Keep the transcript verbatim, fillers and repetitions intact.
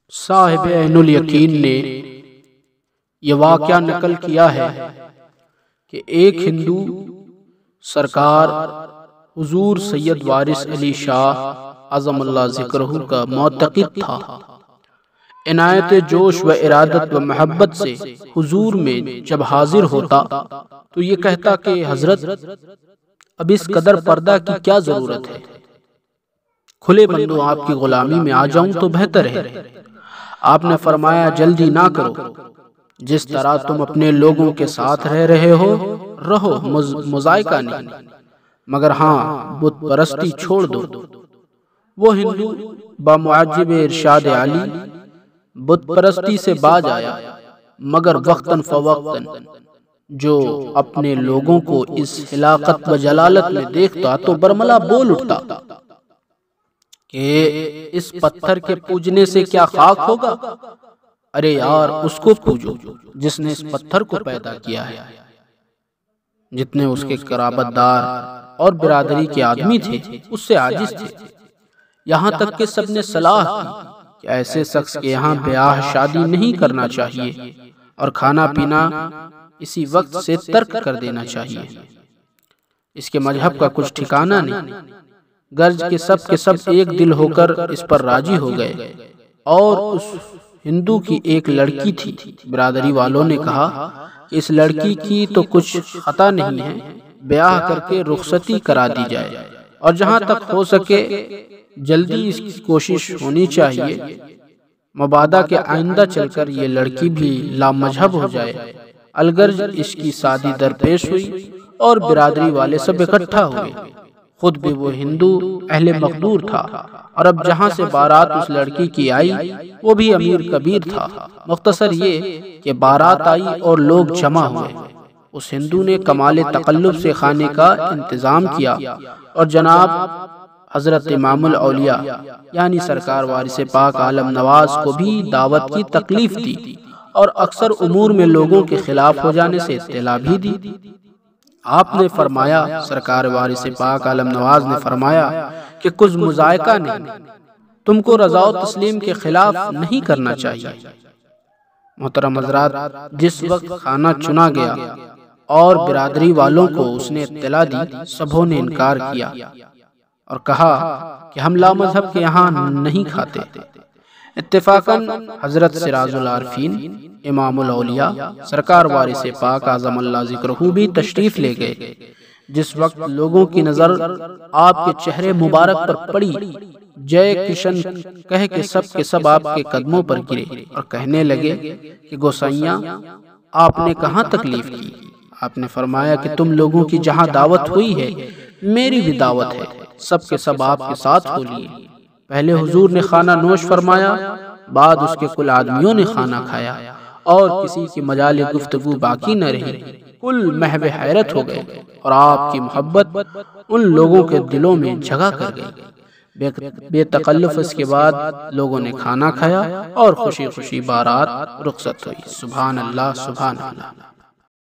صاحب عین الیقین نے یہ واقعہ نقل کیا ہے کہ ایک ہندو سرکار حضور سید وارث علی شاہ عظم اللہ ذکرہ کا معتقد تھا۔ عنایت جوش و ارادت و محبت سے حضور میں جب حاضر ہوتا تو یہ کہتا کہ حضرت اب اس قدر پردہ کی کیا ضرورت ہے، کھلے بندوں آپ کی غلامی میں آ جاؤں تو بہتر ہے۔ آپ نے فرمایا جلدی نہ کرو، جس طرح تم اپنے لوگوں کے ساتھ رہ رہے ہو رہو، مذائقہ نہیں، مگر ہاں بت پرستی چھوڑ دو۔ وہ ہندو بمعجب ارشاد علی بت پرستی سے باز آیا، مگر وقتاً فوقتاً جو اپنے لوگوں کو اس ہلاکت و جلالت میں دیکھتا تو برملا بول اٹھتا کہ اس پتھر کے پوجنے سے کیا خاک ہوگا؟ ارے یار اس کو پوجو جس نے اس پتھر کو پیدا کیا ہے۔ جتنے اس کے قرابت دار اور برادری کے آدمی تھے اس سے عاجز تھے، یہاں تک کہ سب نے صلاح کی کہ ایسے شخص کے یہاں بیاہ شادی نہیں کرنا چاہیے اور کھانا پینا اسی وقت سے ترک کر دینا چاہیے۔ اس کے مذہب کا کچھ ٹھکانہ نہیں، گرج کے سب کے سب ایک دل ہو کر اس پر راضی ہو گئے۔ اور اس ہندو کی ایک لڑکی تھی، برادری والوں نے کہا کہ اس لڑکی کی تو کچھ خطا نہیں ہے، بیاہ کر کے رخصتی کرا دی جائے، اور جہاں تک ہو سکے جلدی اس کی کوشش ہونی چاہیے، مبادا کہ آئندہ چل کر یہ لڑکی بھی لامذہب ہو جائے۔ الگرج اس کی شادی درپیش ہوئی اور برادری والے سب اکٹھا ہوئے۔ خود بھی وہ ہندو اہل مقدور تھا، اور اب جہاں سے بارات اس لڑکی کی آئی وہ بھی امیر کبیر تھا۔ مختصر یہ کہ بارات آئی اور لوگ جمع ہوئے۔ اس ہندو نے کمال تقلب سے کھانے کا انتظام کیا، اور جناب حضرت امام الاولیاء یعنی سرکار وارث پاک عالم نواز کو بھی دعوت کی تکلیف دی، اور اکثر امور میں لوگوں کے خلاف ہو جانے سے اطلاع بھی دی۔ آپ نے فرمایا، سرکار وارث پاک عالم نواز نے فرمایا کہ کچھ مذائقہ نہیں، تم کو رضا و تسلیم کے خلاف نہیں کرنا چاہیے۔ محترم حضرات، جس وقت کھانا چنا گیا اور برادری والوں کو اس نے اطلاع دی، سبھوں نے انکار کیا اور کہا کہ ہم لامذہب کے یہاں نہیں کھاتے۔ اتفاقاً حضرت سراج العارفین امام الاولیاء سرکار وارث پاک اعظم اللہ ذکرہ بھی تشریف لے گئے۔ جس وقت لوگوں کی نظر آپ کے چہرے مبارک پر پڑی، جے کشن کہہ کے سب کے سب آپ کے قدموں پر گرے اور کہنے لگے کہ گوسائیاں آپ نے کہاں تکلیف کی؟ آپ نے فرمایا کہ تم لوگوں کی جہاں دعوت ہوئی ہے میری بھی دعوت ہے، سب کے سب آپ کے ساتھ ہو لیے۔ پہلے حضور نے کھانا نوش فرمایا، بعد اس کے کل آدمیوں نے کھانا کھایا، اور کسی کی مجال گفتگو باقی نہ رہی، کل محو حیرت ہو گئے، اور آپ کی محبت ان لوگوں کے دلوں میں جگہ کر گئی۔ بے تکلف اس کے بعد لوگوں نے کھانا کھایا اور خوشی خوشی بارات رخصت ہوئی۔ سبحان اللہ، سبحان اللہ۔